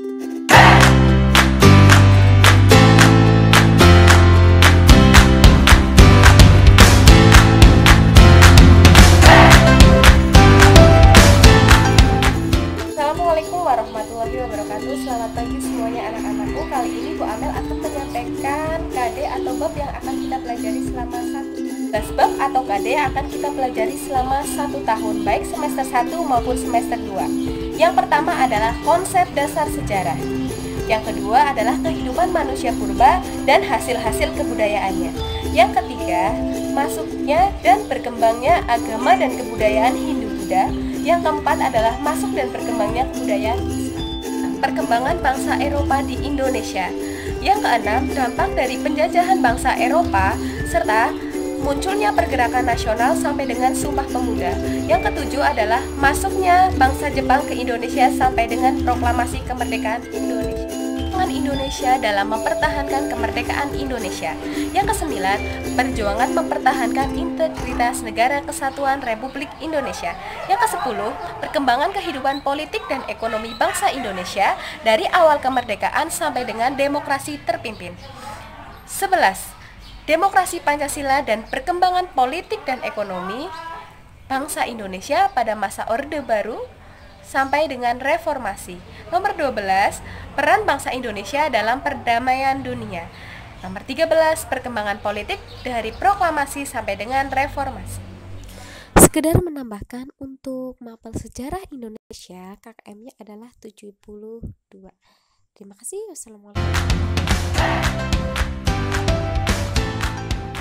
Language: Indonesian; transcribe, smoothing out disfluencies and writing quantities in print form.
Assalamualaikum warahmatullahi wabarakatuh. Selamat pagi semuanya anak-anakku. Kali ini Bu Amel akan menyampaikan KD atau bab yang akan kita pelajari selama 11 bab atau KD yang akan kita pelajari selama 1 tahun, baik semester 1 maupun semester 2. Yang pertama adalah konsep dasar sejarah. Yang kedua adalah kehidupan manusia purba dan hasil-hasil kebudayaannya. Yang ketiga, masuknya dan berkembangnya agama dan kebudayaan Hindu-Buddha. Yang keempat adalah masuk dan berkembangnya kebudayaan perkembangan bangsa Eropa di Indonesia. Yang keenam, dampak dari penjajahan bangsa Eropa serta munculnya pergerakan nasional sampai dengan Sumpah Pemuda. Yang ketujuh adalah masuknya bangsa Jepang ke Indonesia sampai dengan proklamasi kemerdekaan Indonesia. Indonesia dalam mempertahankan kemerdekaan Indonesia. Yang kesembilan, perjuangan mempertahankan integritas Negara Kesatuan Republik Indonesia. Yang kesepuluh, perkembangan kehidupan politik dan ekonomi bangsa Indonesia dari awal kemerdekaan sampai dengan demokrasi terpimpin. 11. Demokrasi Pancasila dan perkembangan politik dan ekonomi bangsa Indonesia pada masa Orde Baru sampai dengan reformasi. Nomor 12, peran bangsa Indonesia dalam perdamaian dunia. Nomor 13, perkembangan politik dari proklamasi sampai dengan reformasi. Sekedar menambahkan, untuk mapel sejarah Indonesia KKM-nya adalah 72. Terima kasih. Wassalamualaikum.